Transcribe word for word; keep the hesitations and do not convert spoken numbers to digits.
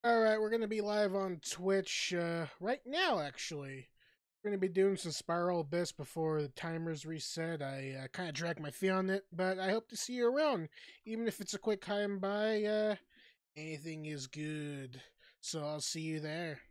Alright, we're going to be live on Twitch uh, right now, actually. We're going to be doing some Spiral Abyss before the timers reset. I uh, kind of dragged my feet on it, but I hope to see you around. Even if it's a quick time by, uh, anything is good. So I'll see you there.